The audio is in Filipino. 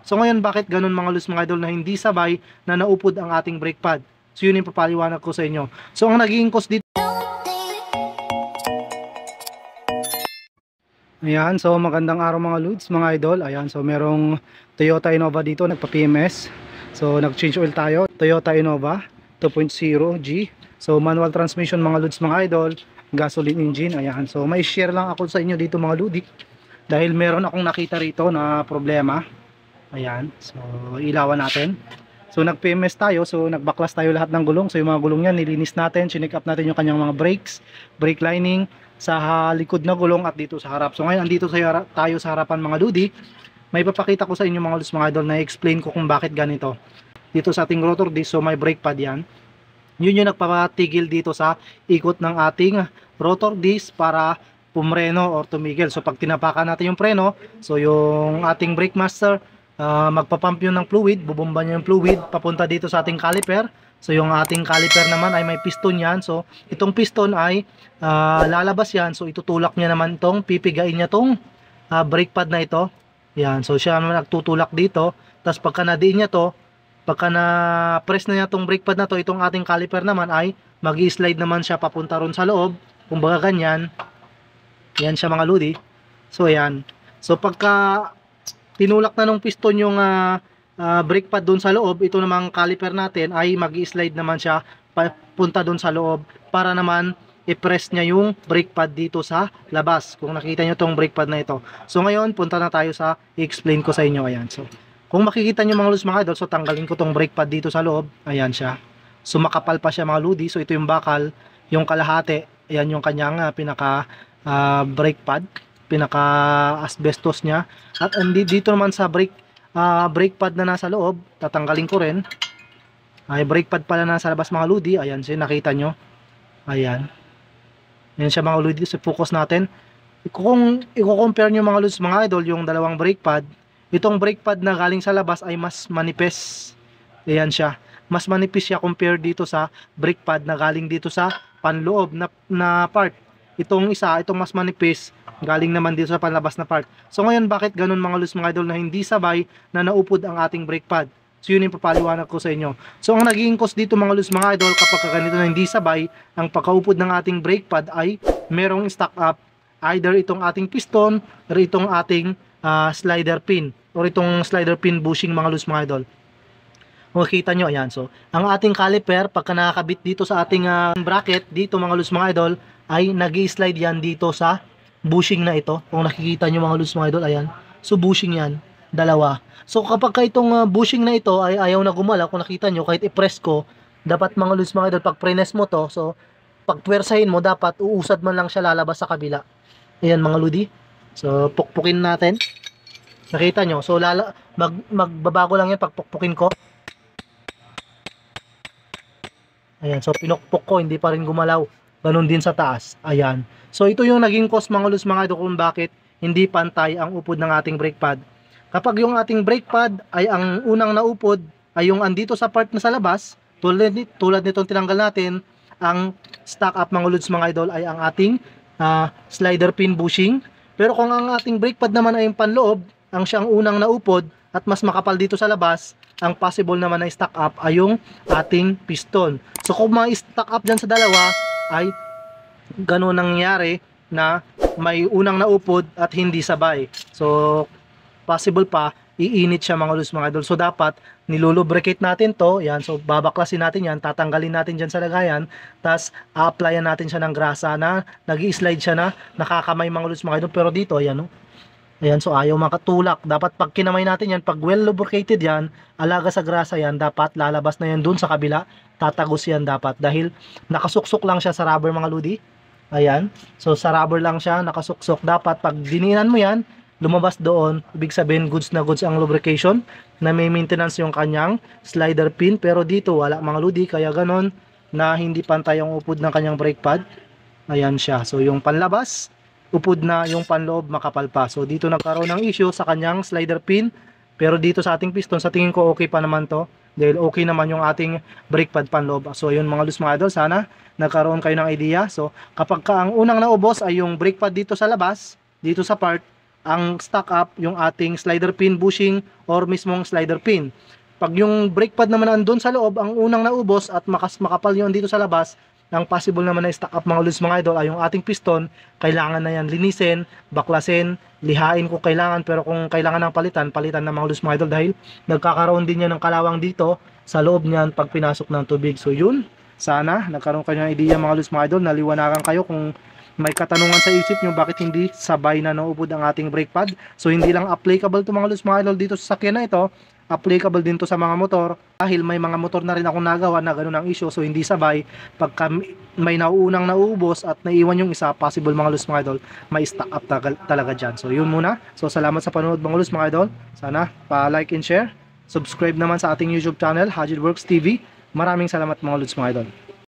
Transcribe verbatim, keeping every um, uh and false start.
So ngayon, bakit ganun mga lods mga idol na hindi sabay na naupod ang ating brake pad? So yun yung papaliwanag ko sa inyo. So ang naging cause dito, ayan, so magandang araw mga lods mga idol. Ayan, so merong Toyota Innova dito, nagpa-P M S. So nag-change oil tayo, Toyota Innova two point oh G. So manual transmission mga lods mga idol, gasoline engine. Ayan, so may share lang ako sa inyo dito mga lodi, dahil meron akong nakita rito na problema. Ayan, so ilawan natin. So nag-P M S tayo, so nagbaklas tayo lahat ng gulong. So yung mga gulong yan, nilinis natin, chinek up natin yung kanyang mga brakes, brake lining, sa likod na gulong at dito sa harap. So ngayon, andito tayo sa harapan mga lodi. May papakita ko sa inyo mga lods mga idol, na explain ko kung bakit ganito. Dito sa ating rotor disc, so may brake pad yan. Yun yung nagpapatigil dito sa ikot ng ating rotor disc para pumreno or tumigil. So pag tinapakan natin yung preno, so yung ating brake master, Uh, magpapump yun ng fluid, bubomba niya yung fluid papunta dito sa ating caliper. So yung ating caliper naman ay may piston yan. So itong piston ay uh, lalabas yan. So itutulak niya naman tong, pipigain niya tong uh, brake pad na ito. Yan, so siya naman nagtutulak dito. Tapos pagka nadiin niya to, pagka na-press na niya tong brake pad na to, itong ating caliper naman ay mag-i-slide naman siya papunta ron sa loob. Kumbaga ganyan. Yan siya mga lodi. So ayan. So pagka tinulak na nung piston yung uh, uh, brake pad doon sa loob, ito namang caliper natin ay mag-i-slide naman siya papunta doon sa loob para naman i-press niya yung brake pad dito sa labas. Kung nakita nyo tong brake pad na ito. So ngayon, punta na tayo sa i-explain ko sa inyo. Ayan. So kung makikita nyo mga lods mga idol, so tanggalin ko tong brake pad dito sa loob. Ayan siya. So makapal pa siya mga lodi. So ito yung bakal, yung kalahati. Ayan yung kanyang uh, pinaka uh, brake pad, pinaka asbestos niya. At andi dito naman sa brake uh, brake pad na nasa loob, tatanggalin ko rin. Ay brake pad pala nasa labas mga lodi. Ayan siya, nakita nyo. Ayan. Ayan siya mga lodi. So focus natin. Kung i-compare nyo mga lods mga idol, yung dalawang brake pad, itong brake pad na galing sa labas ay mas manipis. Ayan siya. Mas manipis siya compare dito sa brake pad na galing dito sa panloob na, na part. Itong isa, itong mas manipis, galing naman dito sa panlabas na part. So ngayon, bakit ganun mga lods mga idol na hindi sabay na naupod ang ating brake pad? So yun yung papaliwanag ko sa inyo. So ang naging cause dito mga lods mga idol, kapag ganito na hindi sabay ang pagkaupod ng ating brake pad, ay merong stock up either itong ating piston or itong ating uh, slider pin or itong slider pin bushing mga lods mga idol. Makikita nyo, ayan. So ang ating caliper, pagka nakakabit dito sa ating uh, bracket, dito mga lods mga idol, ay nag-i-slide yan dito sa bushing na ito. Kung nakikita nyo mga lods mga idol, ayan. So bushing yan, dalawa. So kapag ka itong uh, bushing na ito ay ayaw na gumalaw, kung nakita nyo, kahit i-press ko, dapat mga lods mga idol, pag pre-press mo to, so pag pwersahin mo, dapat uusad man lang siya lalabas sa kabila. Ayan mga lodi. So pukpukin natin. Nakita nyo, so lala, mag, magbabago lang yan pag pukpukin ko. Ayan, so pinukpok ko, hindi pa rin gumalaw. Ganun din sa taas. Ayan. So ito yung naging cause mga lods mga idol kung bakit hindi pantay ang upod ng ating brake pad. Kapag yung ating brake pad ay ang unang naupod ay yung andito sa part na sa labas, tulad, tulad nitong tinanggal natin, ang stock up mga lods mga idol ay ang ating uh, slider pin bushing. Pero kung ang ating brake pad naman ay yung panloob, ang siyang unang naupod at mas makapal dito sa labas, ang possible naman na stock up ay yung ating piston. So kung ma-stock up dyan sa dalawa, ay gano'n nangyari na may unang naupod at hindi sabay. So possible pa iinit siya mga lods mga idol. So dapat nilulubricate natin to. Yan, so babaklasin natin yan, tatanggalin natin dyan sa lagayan, tas a-applyan natin siya ng grasa na nag-i-slide siya na nakakamay mga lods mga idol. Pero dito ayan, no? Ayan, so ayaw makatulak. Dapat pag kinamay natin yan, pag well lubricated yan, alaga sa grasa yan, dapat lalabas na yan dun sa kabila, tatagos yan dapat, dahil nakasuksok lang siya sa rubber mga lodi. Ayan, so sa rubber lang siya nakasuksok. Dapat pag dininan mo yan, lumabas doon, ibig sabihin goods na goods ang lubrication, na may maintenance yung kanyang slider pin. Pero dito wala mga lodi, kaya ganon na hindi pantay ang upod ng kanyang brake pad. Ayan siya, so yung panlabas upod na, yung panloob makapal pa. So dito nagkaroon ng issue sa kanyang slider pin. Pero dito sa ating piston, sa tingin ko okay pa naman to, dahil okay naman yung ating brake pad panloob. So yun mga lods mga idol, sana nagkaroon kayo ng idea. So kapag ka ang unang naubos ay yung brake pad dito sa labas, dito sa part, ang stock up yung ating slider pin bushing or mismong slider pin. Pag yung brake pad naman andun sa loob, ang unang naubos at makas makapal yun dito sa labas, ang possible naman na stock up mga lods mga idol ay yung ating piston. Kailangan na yan linisin, baklasin, lihain kung kailangan, pero kung kailangan ng palitan, palitan na mga lods mga idol dahil nagkakaroon din yan ng kalawang dito sa loob niyan pag pinasok ng tubig. So yun, sana nagkaroon kayo ng idea mga lods mga idol, naliwanagan kayo kung may katanungan sa isip nyo bakit hindi sabay na naubod ang ating brake pad. So hindi lang applicable to mga lods mga idol dito sa sakyan na ito, applicable din to sa mga motor dahil may mga motor na rin akong nagawa na ganun ang issue. So hindi sabay pagka may nauunang nauubos at naiwan yung isa, possible mga lods mga idol may stock up talaga dyan. So yun muna. So salamat sa panonood mga lods mga idol. Sana pa-like and share. Subscribe naman sa ating YouTube channel, Hajid Works T V. Maraming salamat mga lods mga idol.